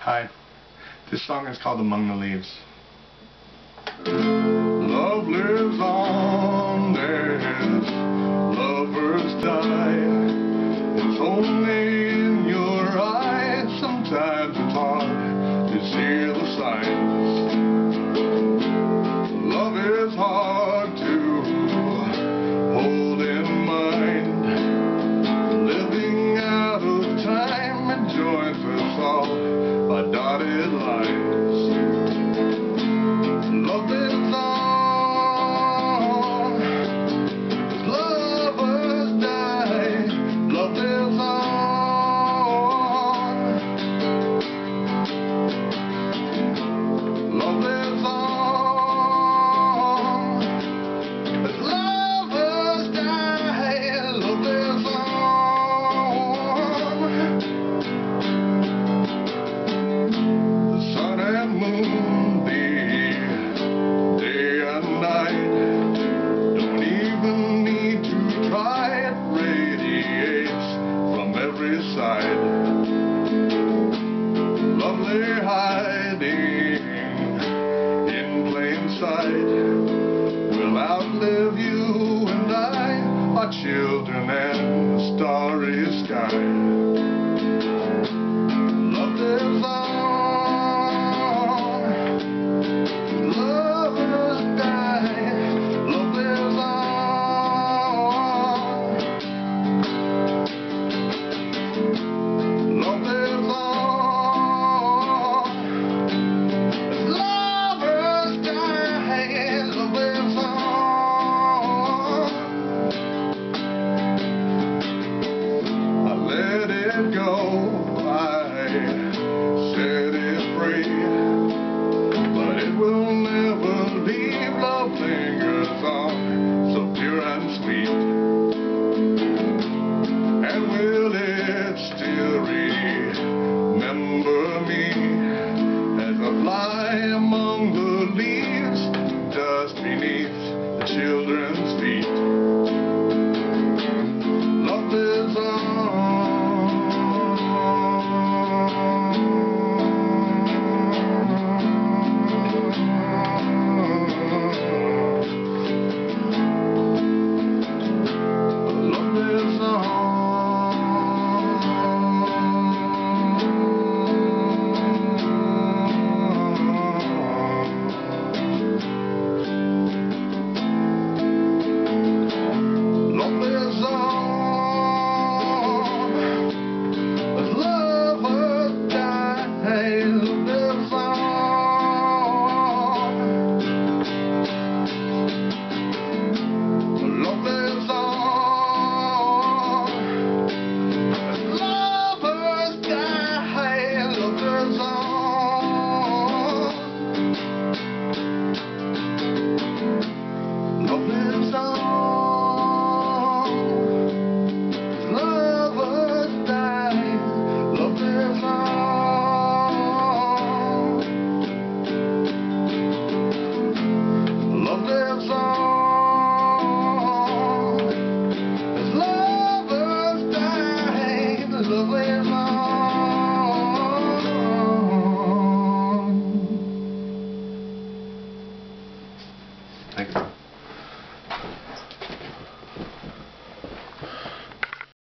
Hi, this song is called Among the Leaves. Love lives on as lovers die. It's only in your eyes. Sometimes it's hard to see the signs. Love is hard to hold in mind. Living out of time, it joins us all by dotted lines. Love lives on as lovers die. Love lives on. Love lives on as lovers die. Love lives on. The sun and moon, the day and night, don't even need to try. It radiates from every side. Lovely hiding in plain sight will outlive you and I, our children and the starry sky. Love lives on. Lovers die. Love lives on. Love lives on. As lovers die. Love lives on. I let it go. I set it free. But it will never leave. Love lingers on, so pure and sweet. And will it still remember me as I fly among the leaves, just beneath the children's feet? Love lives on. Love lives on.